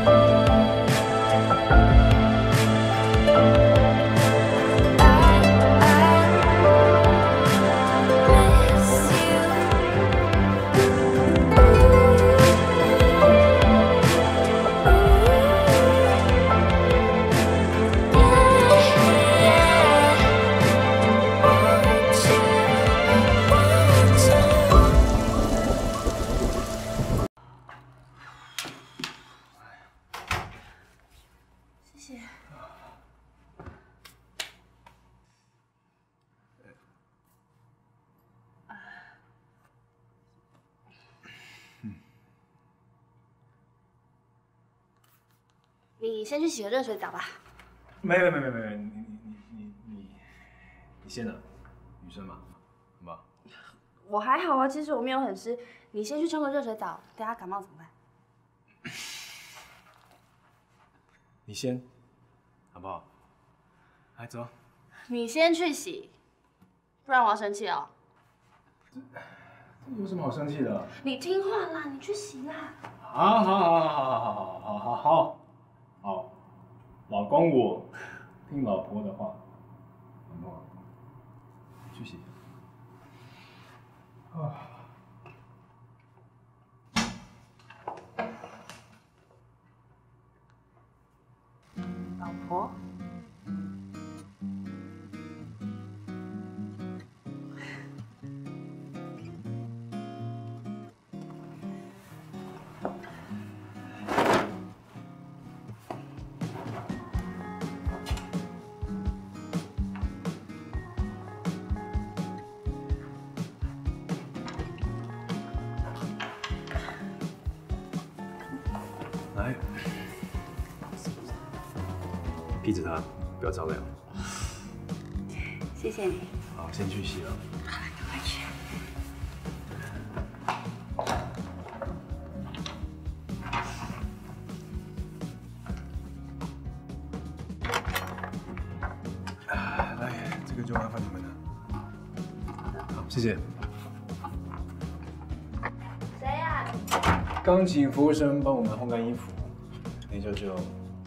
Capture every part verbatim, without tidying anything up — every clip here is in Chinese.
你先去洗个热水澡吧。 没没没没没，你你你你你你先啊，女生嘛，好不好？ 我还好啊，其实我没有很湿。你先去冲个热水澡，等下感冒怎么办？ 你先，好不好？来走。 你先去洗，不然我要生气哦。 这有什么好生气的？ 你听话啦，你去洗啦。 好，好，好，好，好，好，好，好，好，好，好，老公我听老婆的话，老婆，去洗。啊。 老婆， 来。 逼着他不要着凉。 谢谢你。 好，先去洗了。 好，赶快去。 来，这个就麻烦你们了。好，谢谢。 谁呀？ 刚请服务生帮我们烘干衣服，林舅舅。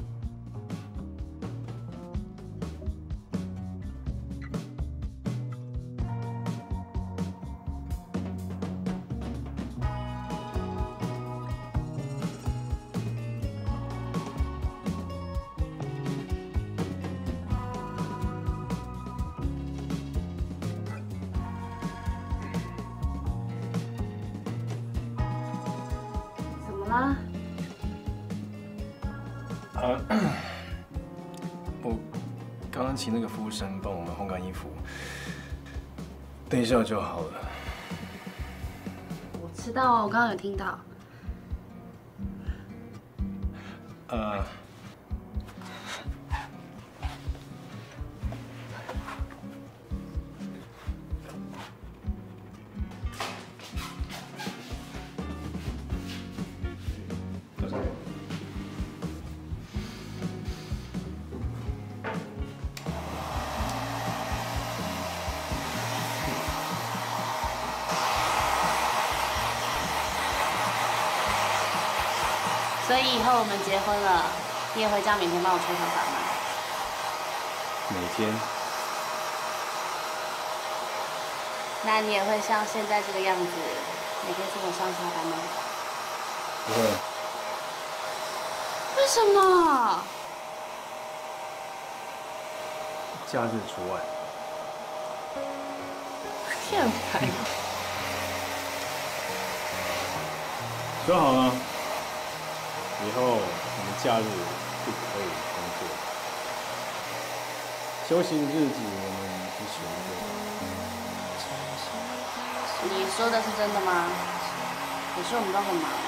啊， 呃，我刚刚请那个服务生帮我们烘干衣服，等一下就好了。 我知道啊，我刚刚有听到。 呃， 所以以后我们结婚了，你也会这样每天帮我吹头发吗？ 每天。 那你也会像现在这个样子，每天送我上下班吗？ 不会。 为什么？ 假日除外。 骗牌。 说好了。 以后我们假日不可以工作，休息的日子我们一起过。 你说的是真的吗？可是我们都很忙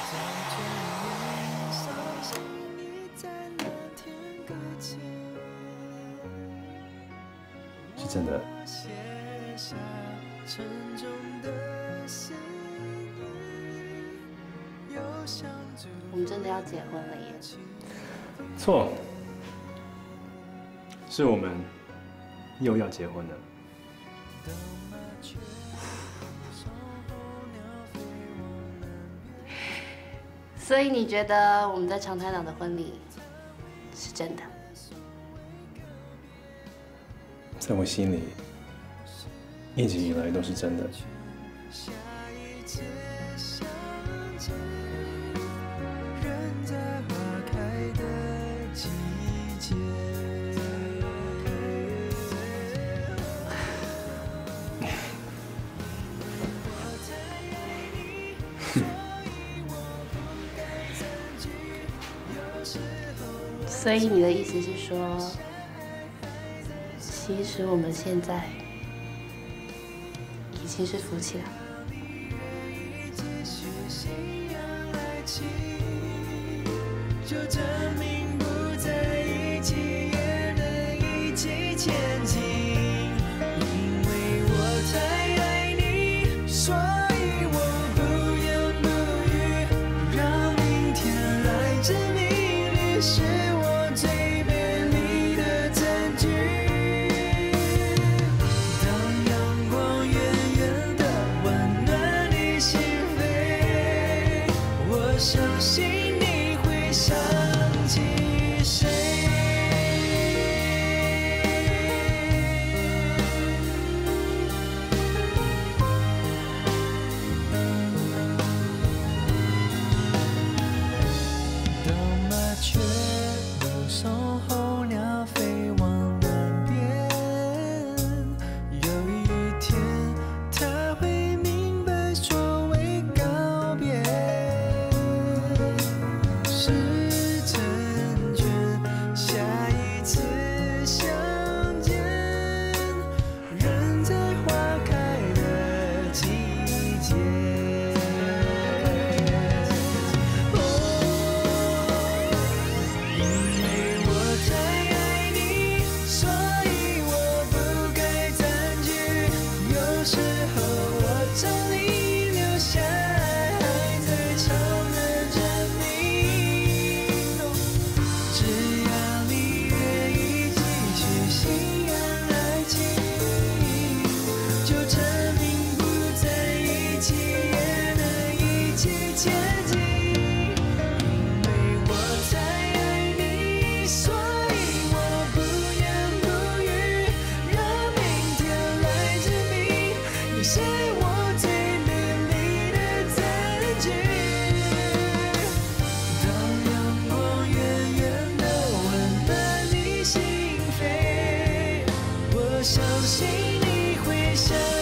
哎。是真的。 我们真的要结婚了耶！ 错，是我们又要结婚了。 所以你觉得我们在长滩岛的婚礼是真的？ 在我心里，一直以来都是真的。 所以你的意思是说，其实我们现在已经是夫妻了？就证明不在一起也能一起前进，因为我太爱你，所以我不言不语，让明天来证明你是我最美丽的证据。当阳光远远地温暖你心扉，我相信你会想起谁。当麻雀舞送候鸟飞往南边，有一天它会明白所谓告别是成全，下一次相见，人在花开的季节。哦，因为我太爱你，所以我不该占据。有时候我找你留下还在吵的证明，只要你愿意继续信仰爱情，就证明不在一起也能一起前进。因为我太爱你，所以我不言不语，让明天来证明你是我最美丽的证据。当阳光远远地温暖你心扉，我相信你会想